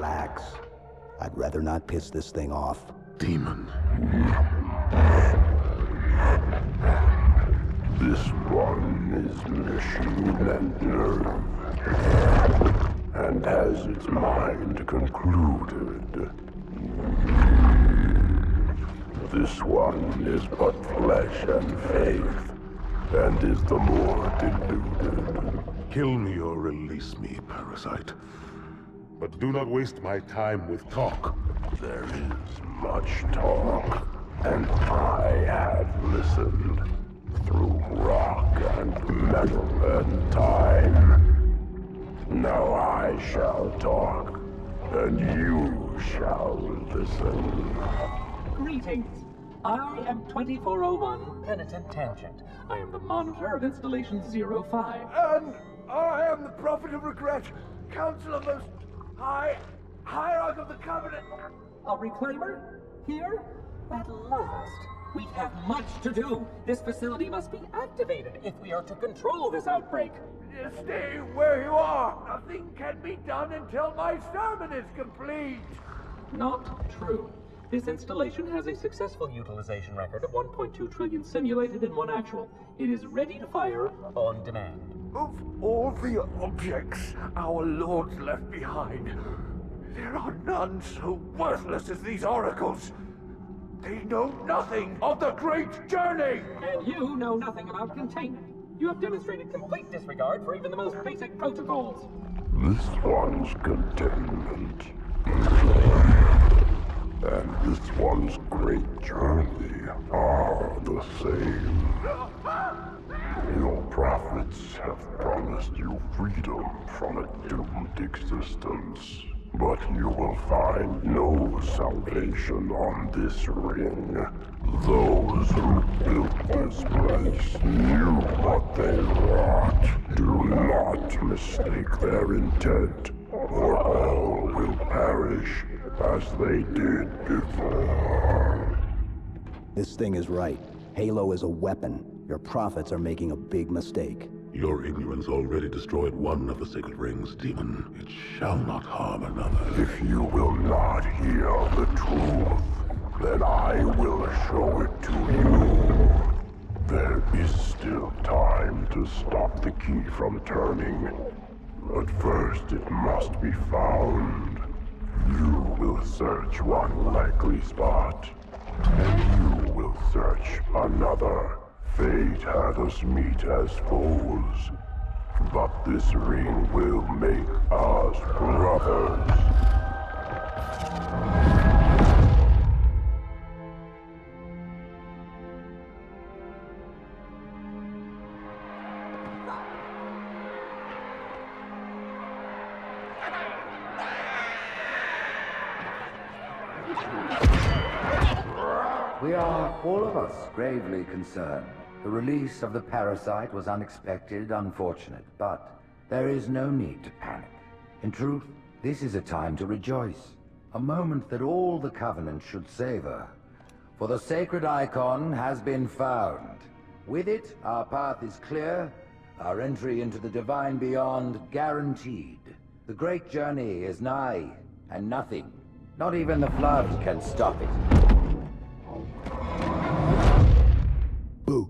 Relax. I'd rather not piss this thing off. Demon. This one is machine and nerve, and has its mind concluded. This one is but flesh and faith, and is the more deluded. Kill me or release me, parasite. But do not waste my time with talk. There is much talk, and I have listened through rock and metal and time. Now I shall talk, and you shall listen. Greetings. I am 2401 Penitent Tangent. I am the monitor of Installation 05. And I am the Prophet of Regret, Council of Most High, Hierarch of the Covenant. A reclaimer? Here? At last. We have much to do. This facility must be activated if we are to control this outbreak. Stay where you are. Nothing can be done until my sermon is complete. Not true. This installation has a successful utilization record of 1.2 trillion simulated and 1 actual. It is ready to fire on demand. Of all the objects our lords left behind, there are none so worthless as these oracles. They know nothing of the great journey! And you know nothing about containment. You have demonstrated complete disregard for even the most basic protocols. This one's containment. And this one's great journey are the same. Your prophets have promised you freedom from a doomed existence. But you will find no salvation on this ring. Those who built this place knew what they wrought. Do not mistake their intent, or all will perish as they did before. This thing is right. Halo is a weapon. Your prophets are making a big mistake. Your ignorance already destroyed one of the sacred rings, demon. It shall not harm another. If you will not hear the truth, then I will show it to you. There is still time to stop the key from turning. But first it must be found. You will search one likely spot, and you will search another. Fate had us meet as foes, but this ring will make us brothers. We are, all of us, gravely concerned. The release of the parasite was unexpected, unfortunate, but there is no need to panic. In truth, this is a time to rejoice. A moment that all the Covenant should savor. For the sacred icon has been found. With it, our path is clear, our entry into the divine beyond guaranteed. The great journey is nigh, and nothing, not even the flood, can stop it. Boo.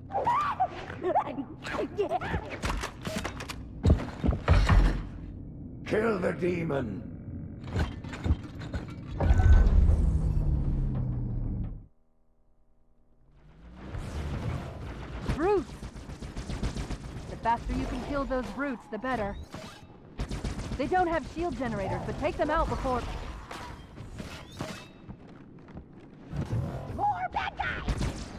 Kill the demon! Brutes! The faster you can kill those brutes, the better. They don't have shield generators, but take them out before... More bad guys!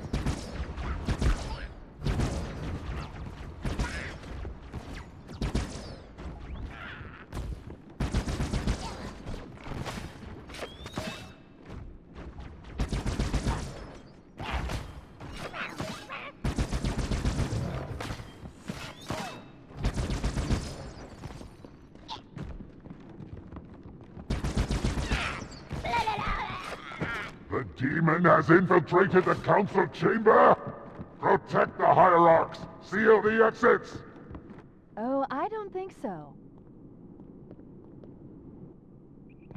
The demon has infiltrated the council chamber! Protect the hierarchs! Seal the exits! Oh, I don't think so.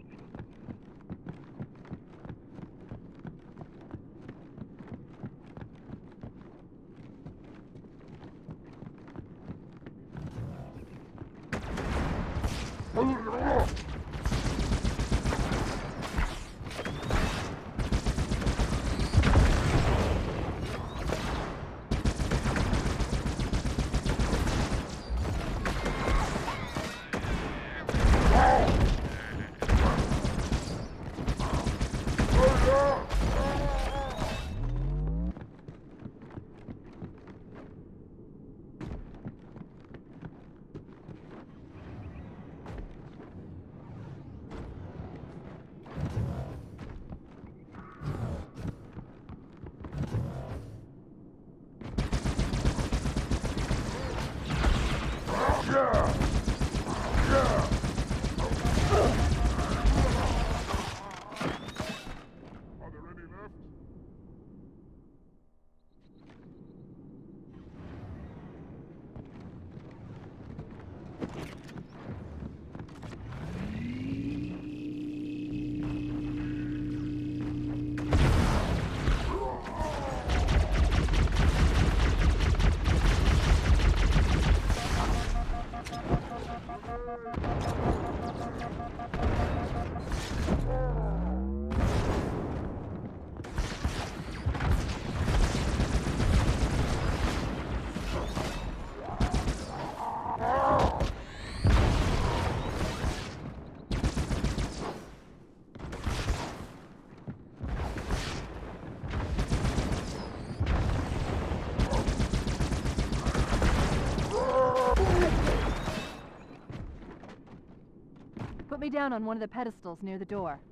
Put me down on one of the pedestals near the door.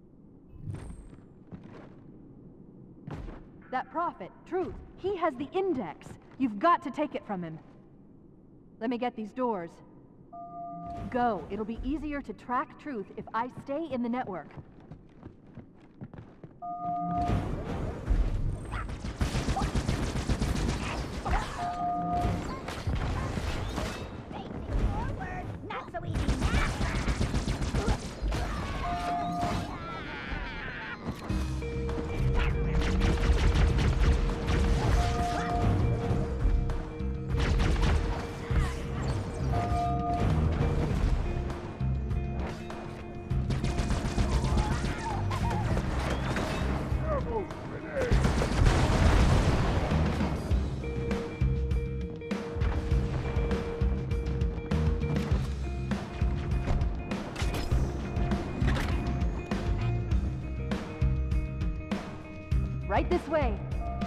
That prophet, Truth, he has the index. You've got to take it from him. Let me get these doors. Go. It'll be easier to track Truth if I stay in the network. Not so easy now. Right this way.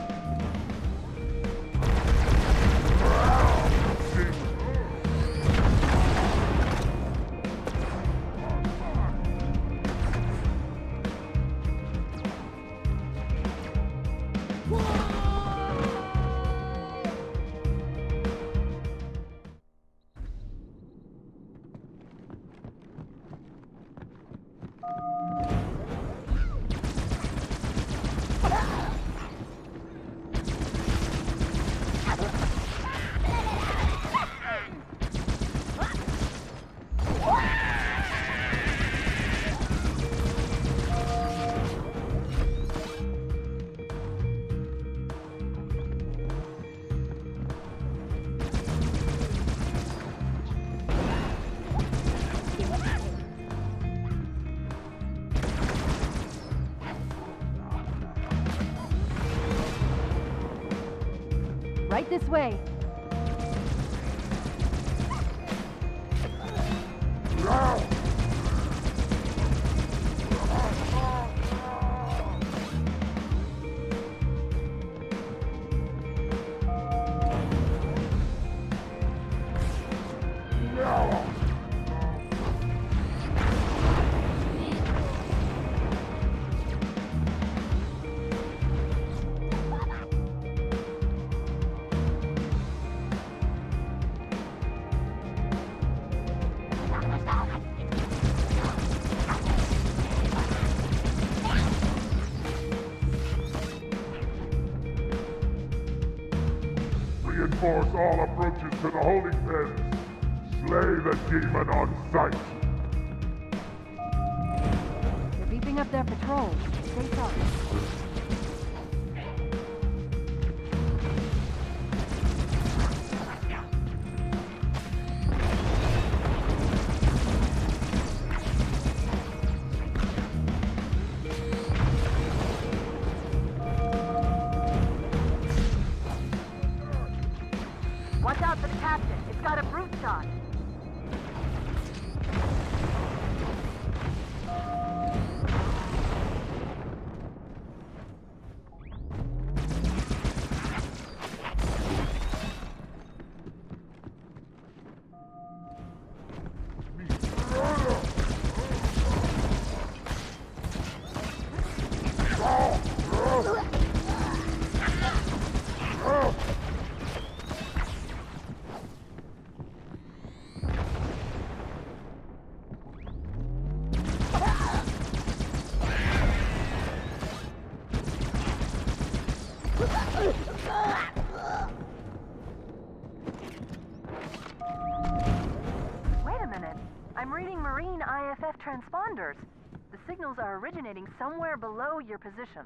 Right this way. Reinforce all approaches to the holding pens. Slay the demon on sight. They're beefing up their patrols. Stay sharp. IFF transponders. The signals are originating somewhere below your position.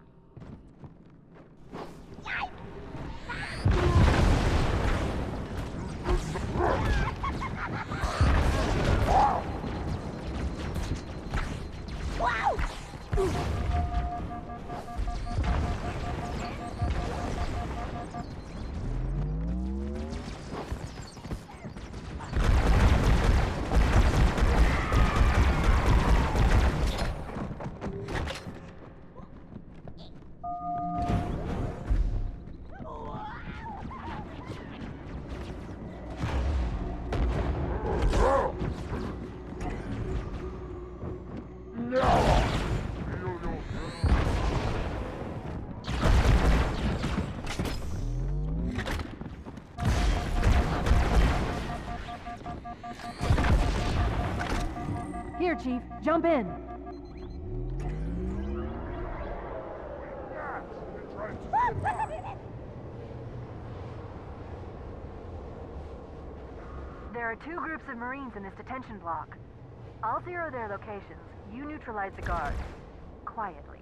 Here, Chief. Jump in. There are 2 groups of Marines in this detention block. I'll zero their locations. You neutralize the guards. Quietly.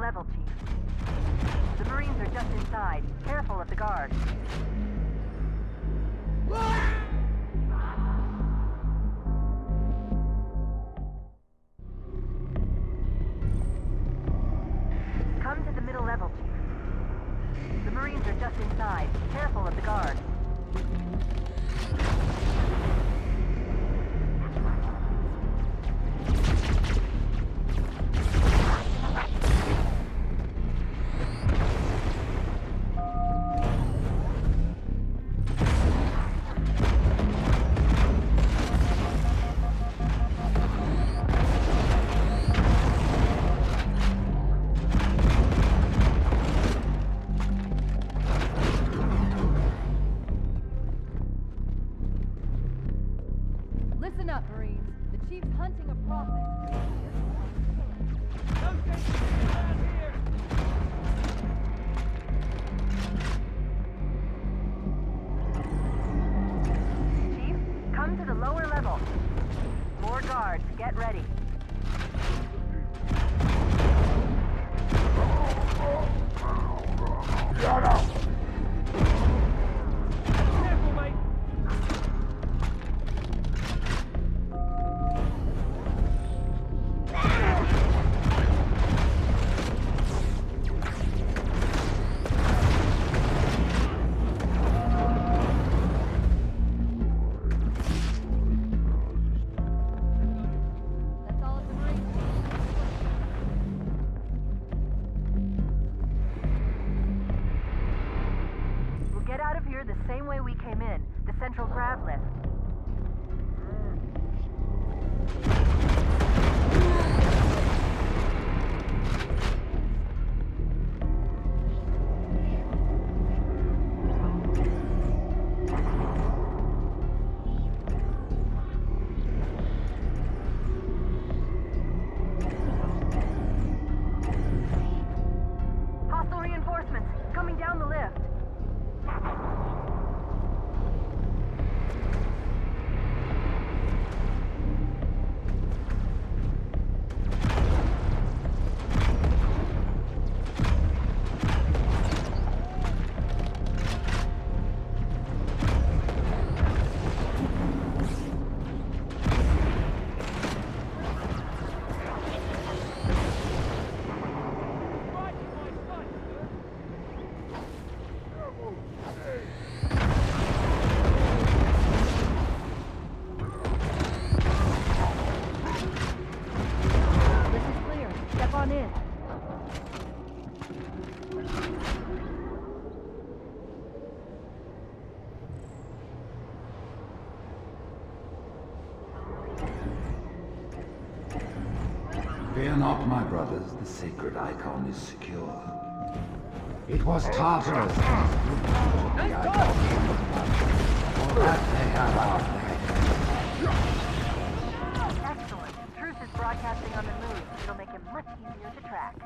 level, Chief. The Marines are just inside. Careful of the guards. Come to the middle level, Chief. The Marines are just inside. Careful of the guards. Listen up, Marines. The Chief's hunting a prophet. Chief, come to the lower level. More guards, get ready. Shut up! Get out of here the same way we came in, the central grav lift. Hostile reinforcements coming down the lift. Fear not, my brothers, the sacred icon is secure. It was Tartarus that put the icon. For that they have our flag. Excellent. Truth is broadcasting on the move. It'll make him much easier to track.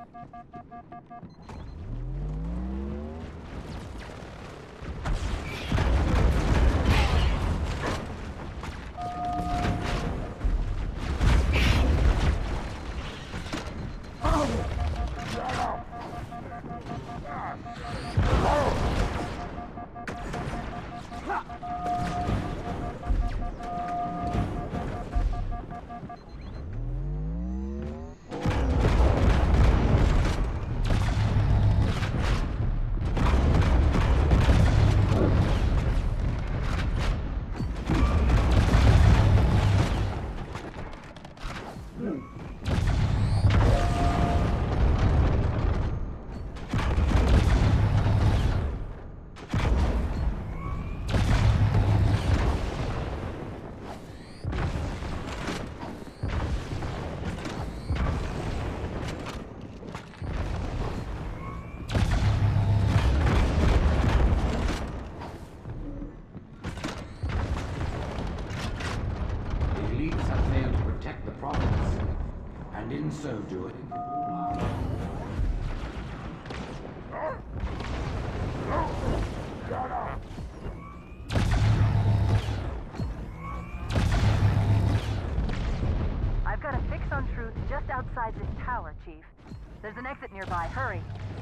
And in so doing, I've got a fix Focus on Truth just outside this tower, Chief. There's an exit nearby. Hurry.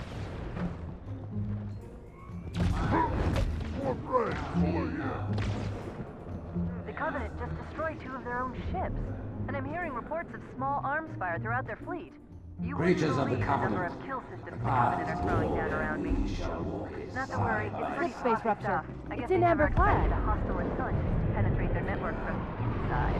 More brains over here. The Covenant just destroyed 2 of their own ships, and I'm hearing reports of small arms fire throughout their fleet. You Creatures of the number Covenant. of kill systems the Covenant are throwing down around me. Not to worry, it's pretty This space sloppy rupture. stuff. I guess It's they in never Amber Clad. expected a hostile intelligence to penetrate their network from inside.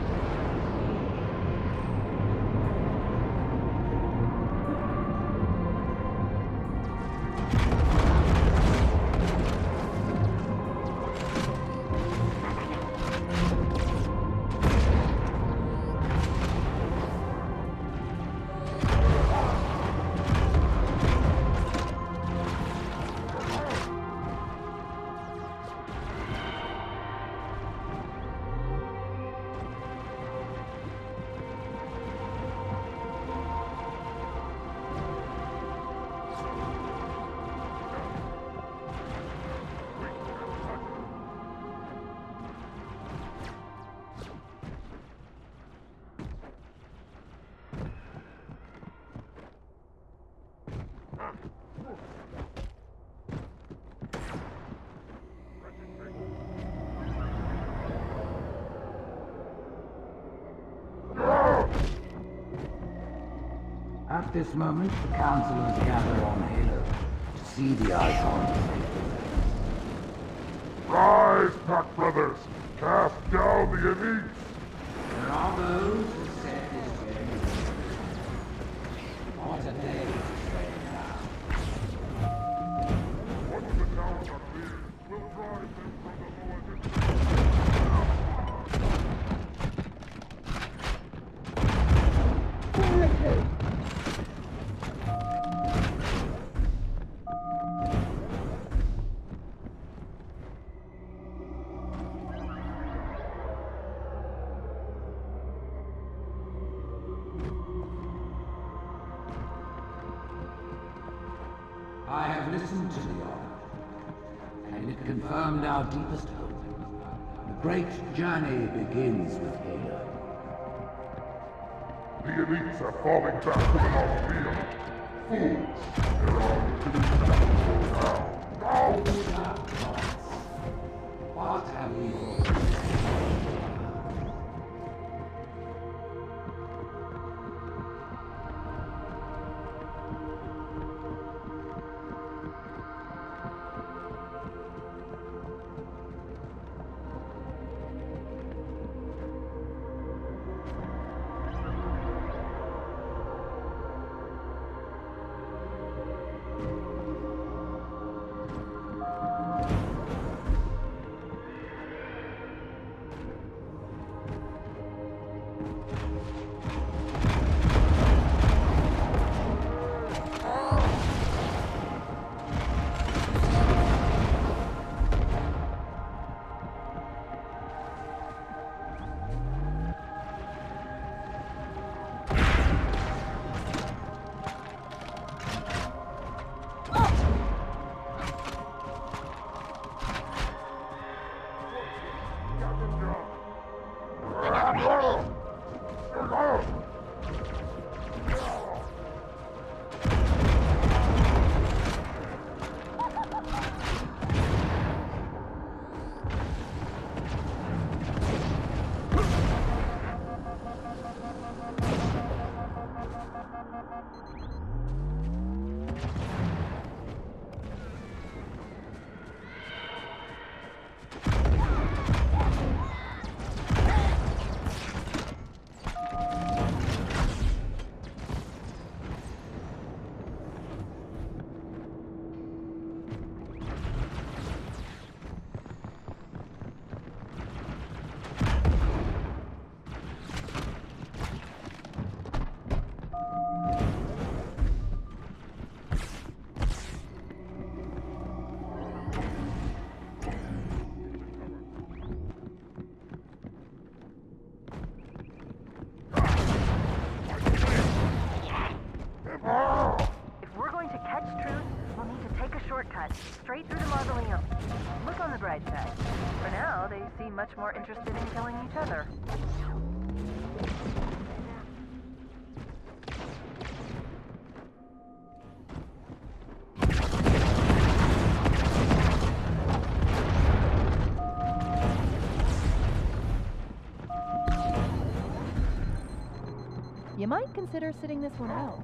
At this moment, the Councilors gather on Halo to see the icons. Rise, Pack Brothers! Cast down the elites! There are those who set this way. What a day to say now. Once the towers are clear, we'll drive them from the lower I have listened to the order, and it confirmed our deepest hope. The great journey begins with Halo. The elites are falling back to the North Field. Fools! They're on to the now. What have we all? straight through to Mausoleum. Look on the bright side. For now, they seem much more interested in killing each other. You might consider sitting this one out.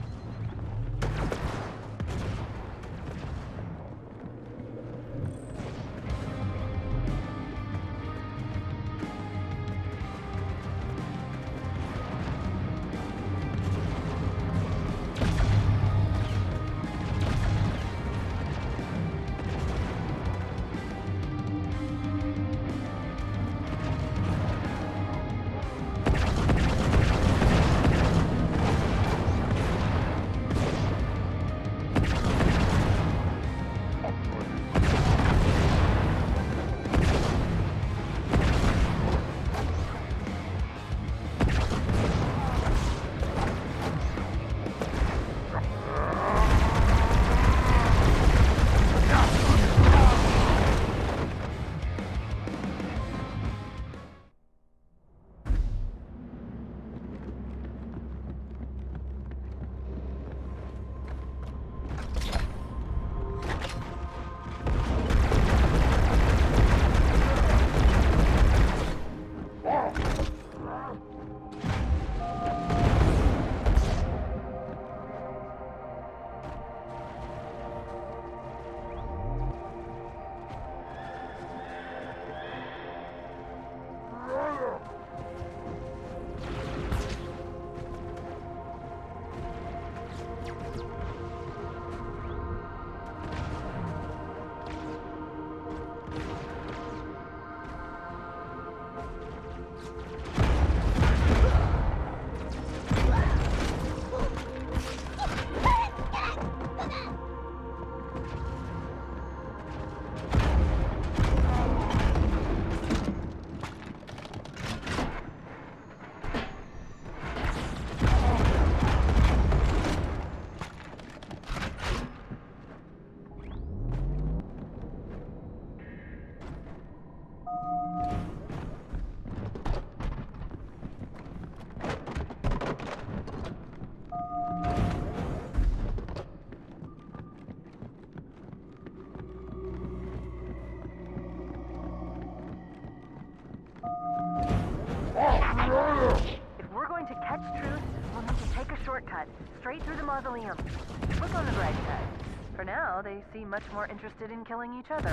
If we're going to catch Truth, we'll need to take a shortcut, straight through the mausoleum. Look on the bright side. For now, they seem much more interested in killing each other.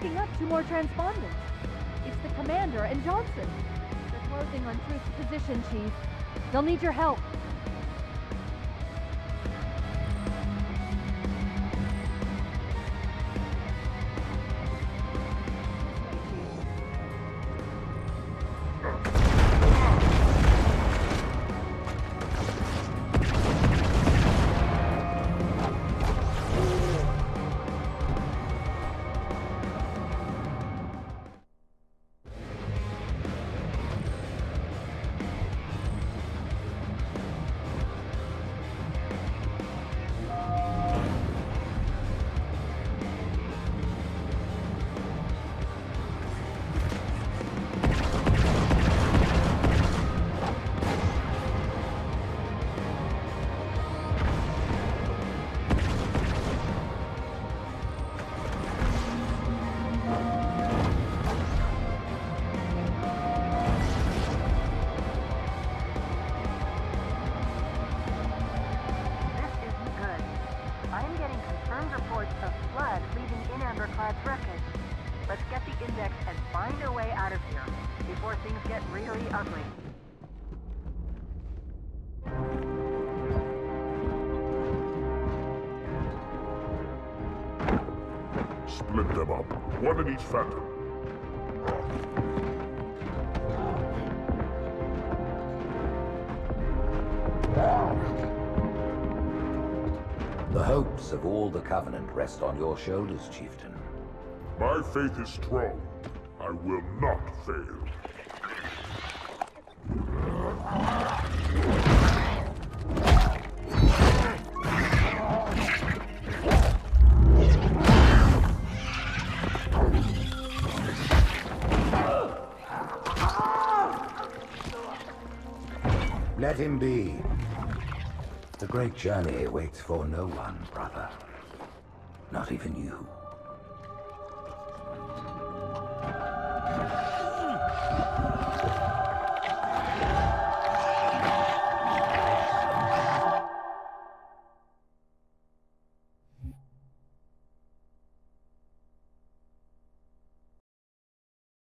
picking up 2 more transponders. It's the Commander and Johnson. They're closing on Truth's position, Chief. They'll need your help. Let's get the index and find a way out of here before things get really ugly. Split them up, one in each phantom. The hopes of all the Covenant rest on your shoulders, Chieftain. My faith is strong. I will not fail. Let him be. The great journey waits for no one, brother. Not even you.